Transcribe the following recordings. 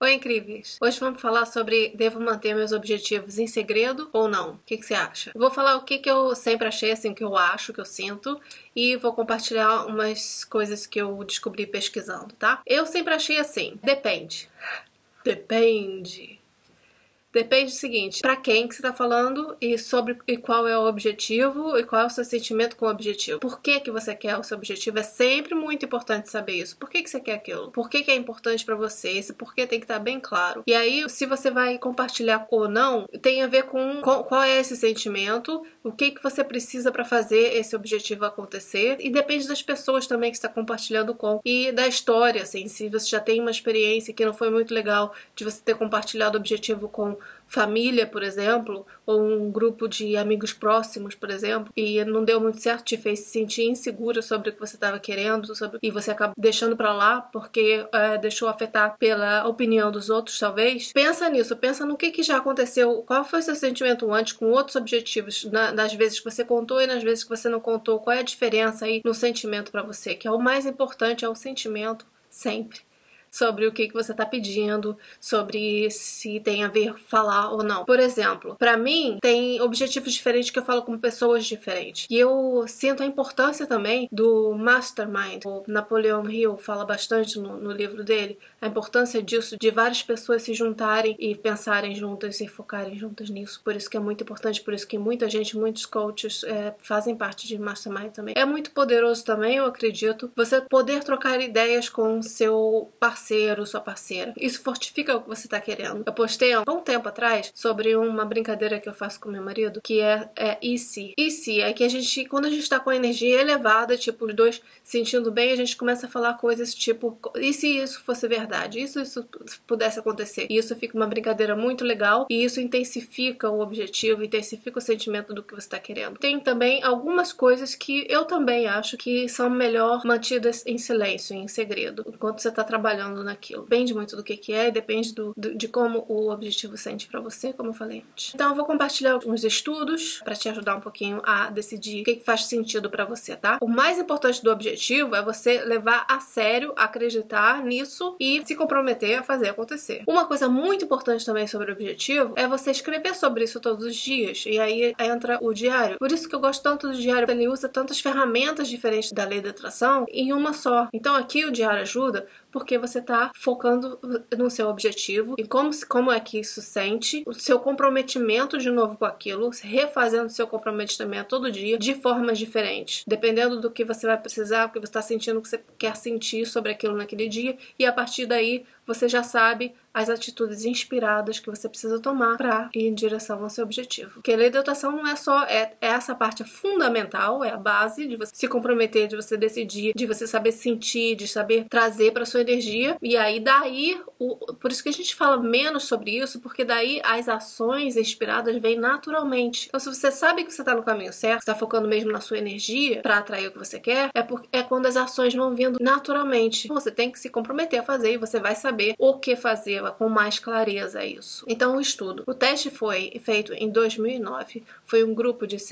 Oi, incríveis! Hoje vamos falar sobre devo manter meus objetivos em segredo ou não? O que você acha? Vou falar o que eu sempre achei, assim, o que eu acho, o que eu sinto, e vou compartilhar umas coisas que eu descobri pesquisando, tá? Eu sempre achei assim, depende. Depende. Depende do seguinte, pra quem que você tá falando e qual é o objetivo e qual é o seu sentimento com o objetivo. Por que que você quer o seu objetivo? É sempre muito importante saber isso. Por que que você quer aquilo? Por que que é importante pra você? Esse porquê tem que estar bem claro. E aí, se você vai compartilhar ou não, tem a ver com qual é esse sentimento, o que que você precisa pra fazer esse objetivo acontecer, e depende das pessoas também que você está compartilhando com, e da história, assim, se você já tem uma experiência que não foi muito legal de você ter compartilhado o objetivo com família, por exemplo, ou um grupo de amigos próximos, por exemplo, e não deu muito certo, te fez se sentir insegura sobre o que você estava querendo, e você acaba deixando pra lá porque deixou afetar pela opinião dos outros, talvez. Pensa nisso, pensa no que já aconteceu, qual foi seu sentimento antes com outros objetivos, das vezes que você contou e nas vezes que você não contou, qual é a diferença aí no sentimento pra você, que é o mais importante, é o sentimento, sempre. Sobre o que você tá pedindo, sobre se tem a ver falar ou não. Por exemplo, pra mim, tem objetivos diferentes que eu falo com pessoas diferentes. E eu sinto a importância também do mastermind. O Napoleon Hill fala bastante no livro dele, a importância disso, de várias pessoas se juntarem e pensarem juntas e focarem juntas nisso. Por isso que é muito importante, por isso que muita gente, muitos coaches fazem parte de mastermind também. É muito poderoso também, eu acredito, você poder trocar ideias com seu parceiro, sua parceira. Isso fortifica o que você tá querendo. Eu postei há um tempo atrás sobre uma brincadeira que eu faço com meu marido, que é e se? E se? É que quando a gente tá com a energia elevada, tipo, os dois sentindo bem, a gente começa a falar coisas tipo, e se isso fosse verdade? E se isso pudesse acontecer? E isso fica uma brincadeira muito legal, e isso intensifica o objetivo, intensifica o sentimento do que você tá querendo. Tem também algumas coisas que eu também acho que são melhor mantidas em silêncio, em segredo, enquanto você tá trabalhando naquilo. Depende muito do que é e depende de como o objetivo sente pra você, como eu falei antes. Então eu vou compartilhar uns estudos pra te ajudar um pouquinho a decidir o que faz sentido pra você, tá? O mais importante do objetivo é você levar a sério, acreditar nisso e se comprometer a fazer acontecer. Uma coisa muito importante também sobre o objetivo é você escrever sobre isso todos os dias, e aí entra o diário. Por isso que eu gosto tanto do diário, ele usa tantas ferramentas diferentes da lei da atração em uma só. Então aqui o diário ajuda porque você tá focando no seu objetivo e como é que isso sente, o seu comprometimento de novo com aquilo, refazendo o seu comprometimento todo dia de formas diferentes, dependendo do que você vai precisar, o que você está sentindo, o que você quer sentir sobre aquilo naquele dia, e a partir daí você já sabe as atitudes inspiradas que você precisa tomar para ir em direção ao seu objetivo. Porque a lei da atração não é só essa parte fundamental, é a base de você se comprometer, de você decidir, de você saber sentir, de saber trazer para sua energia. E aí daí, por isso que a gente fala menos sobre isso, porque daí as ações inspiradas vêm naturalmente. Então se você sabe que você está no caminho certo, está focando mesmo na sua energia para atrair o que você quer, é quando as ações vão vindo naturalmente. Você tem que se comprometer a fazer e você vai saber o que fazer com mais clareza isso. Então o estudo. O teste foi feito em 2009. Foi um grupo de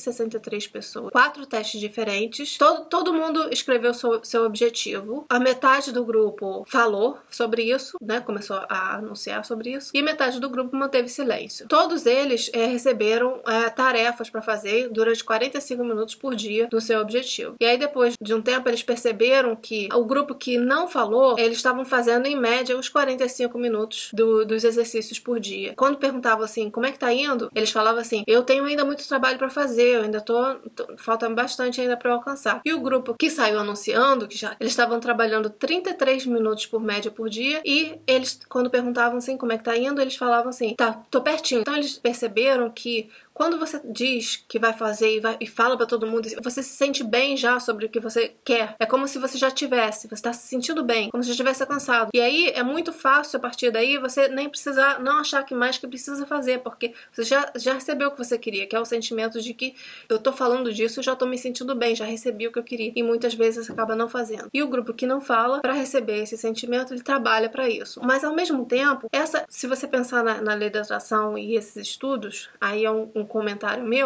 163 pessoas. 4 testes diferentes. Todo mundo escreveu seu objetivo. A metade do grupo falou sobre isso, né? Começou a anunciar sobre isso. E metade do grupo manteve silêncio. Todos eles receberam tarefas para fazer durante 45 minutos por dia do seu objetivo. E aí depois de um tempo eles perceberam que o grupo que não falou, eles estavam fazendo em média uns 45 minutos dos exercícios por dia. Quando perguntavam assim, como é que tá indo? Eles falavam assim, eu tenho ainda muito trabalho pra fazer, eu ainda falta bastante ainda pra eu alcançar. E o grupo que saiu anunciando, eles estavam trabalhando 33 minutos por média por dia, e eles, quando perguntavam assim, como é que tá indo, eles falavam assim, tá, tô pertinho. Então eles perceberam que quando você diz que vai fazer e fala pra todo mundo, você se sente bem já sobre o que você quer. É como se você já tivesse, você tá se sentindo bem, como se já tivesse alcançado. E aí é muito fácil a partir daí você nem precisar, não achar que mais que precisa fazer, porque você já recebeu o que você queria, que é o sentimento de que eu tô falando disso, eu já tô me sentindo bem, já recebi o que eu queria. E muitas vezes você acaba não fazendo. E o grupo que não fala, pra receber esse sentimento, ele trabalha pra isso. Mas ao mesmo tempo, se você pensar na lei da atração e esses estudos, aí é um comentário meu,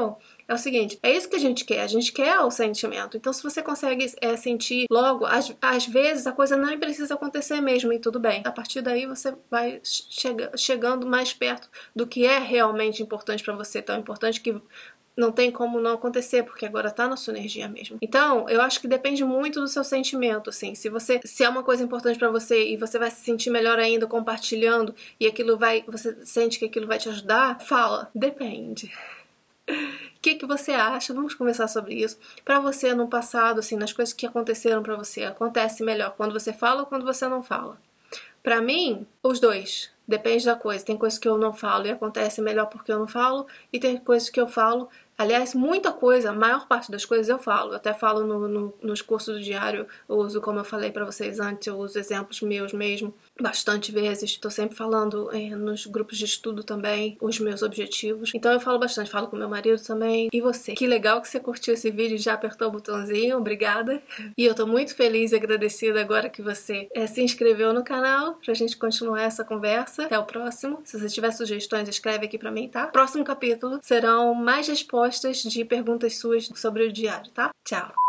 é o seguinte, é isso que a gente quer o sentimento. Então se você consegue sentir logo, às vezes a coisa não precisa acontecer mesmo e tudo bem. A partir daí você vai chegando mais perto do que é realmente importante pra você, tão importante que não tem como não acontecer, porque agora tá na sua energia mesmo. Então, eu acho que depende muito do seu sentimento, assim. Se é uma coisa importante pra você e você vai se sentir melhor ainda compartilhando e você sente que aquilo vai te ajudar, fala. Depende. O que você acha? Vamos conversar sobre isso. Pra você, no passado, assim, nas coisas que aconteceram pra você, acontece melhor quando você fala ou quando você não fala? Pra mim, os dois. Depende da coisa. Tem coisas que eu não falo e acontece melhor porque eu não falo, e tem coisas que eu falo. Aliás, muita coisa, a maior parte das coisas eu falo. Eu até falo nos cursos do diário, eu uso, como eu falei pra vocês antes, eu uso exemplos meus mesmo, bastante vezes. Tô sempre falando nos grupos de estudo também, os meus objetivos. Então eu falo bastante, falo com meu marido também. E você? Que legal que você curtiu esse vídeo e já apertou o botãozinho, obrigada. E eu tô muito feliz e agradecida agora que você se inscreveu no canal, pra gente continuar essa conversa. Até o próximo. Se você tiver sugestões, escreve aqui pra mim, tá? Próximo capítulo serão mais respostas de perguntas suas sobre o diário, tá? Tchau!